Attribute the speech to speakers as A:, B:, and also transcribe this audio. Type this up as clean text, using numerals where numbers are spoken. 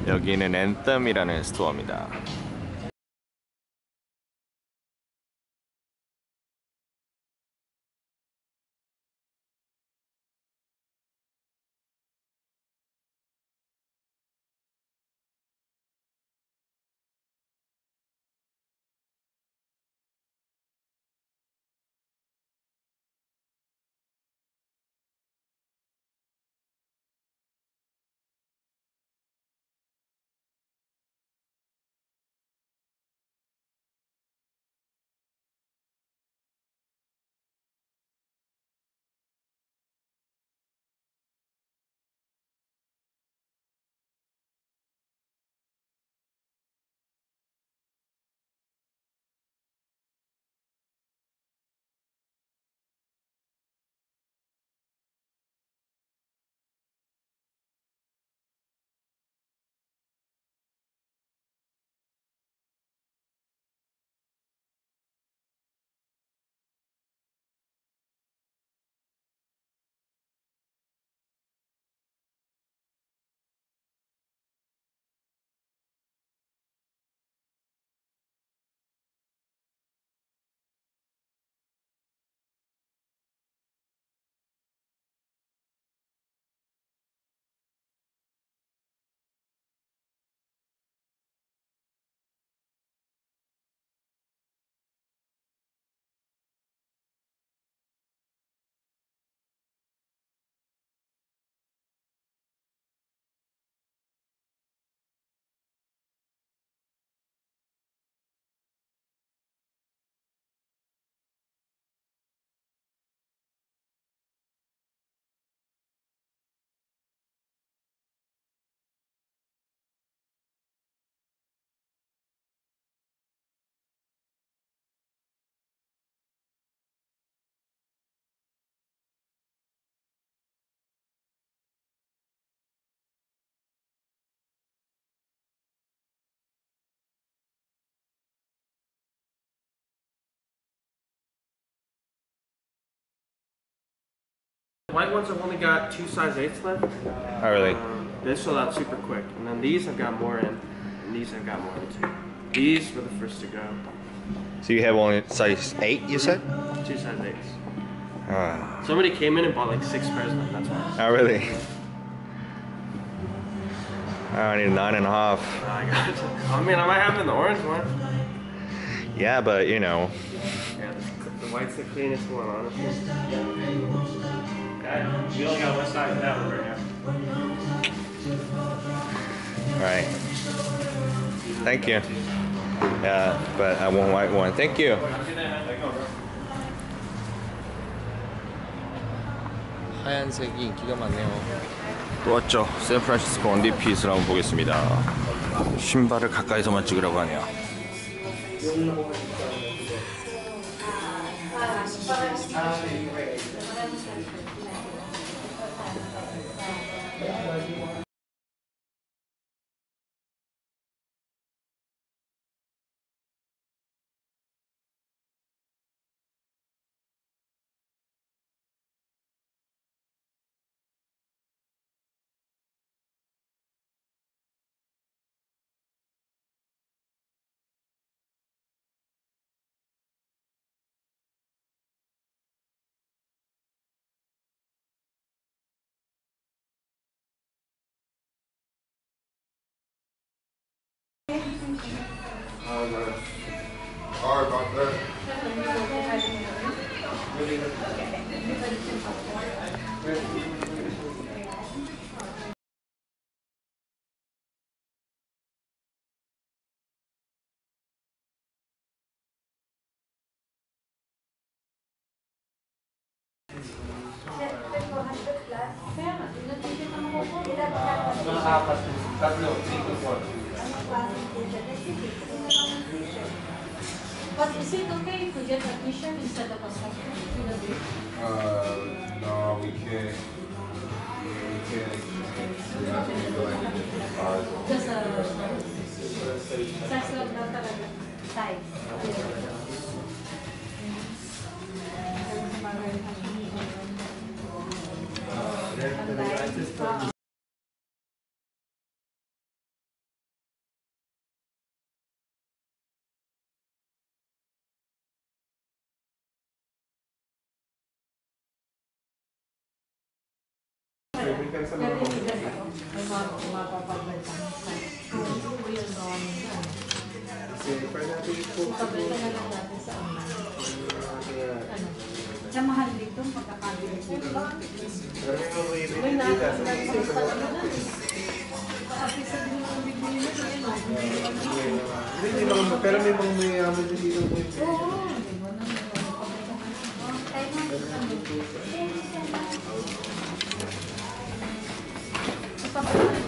A: 여기는 앤썸이라는 스토어입니다.
B: White ones have only got 2 size 8s left.
A: Oh, really?
B: This sold out super quick, and then these have got more in, and these have got more in too. These were the first to go.
A: So you have only size 8, you said?
B: 2 size 8s. Somebody came in and bought like 6 pairs of them, that's why.
A: Oh, really? I need a 9.5.
B: I got it. I mean, I might have it in the orange one.
A: Yeah, but you know.
B: Yeah, the white's the cleanest one, honestly.
C: Okay, we only got one size of that one right now.
A: Alright. Thank you. Yeah, but I want white one. Thank you. 하얀색이 인기가 많네요. 또 왔죠. 샌프란시스코 언디핏을 한번 보겠습니다. 신발을 가까이서만 찍으라고 하네요.
D: Sorry about that.
E: But is it okay to get admission instead of a subscription?
D: No, we can't. We can't exchange. We have to go like a different card.
E: Just size lang na talaga. Size.
D: pero sa
E: Pero
D: mga
E: yung bigas ako, may mapapabenta. Kung yung gawin nila.
D: kasi try natin po.
E: Pabenta na lang natin sa online. Ano?
F: Sa mahal dito, pagkakabili ko.
D: Pero may mga
E: May
D: ibibigay dito.
E: nasa talaga na. Kasi sa din ang bibili na yun.
D: Hindi mga, pero may mga mayayaman din dito po.
E: Oo. Di ba na? Pabenta na.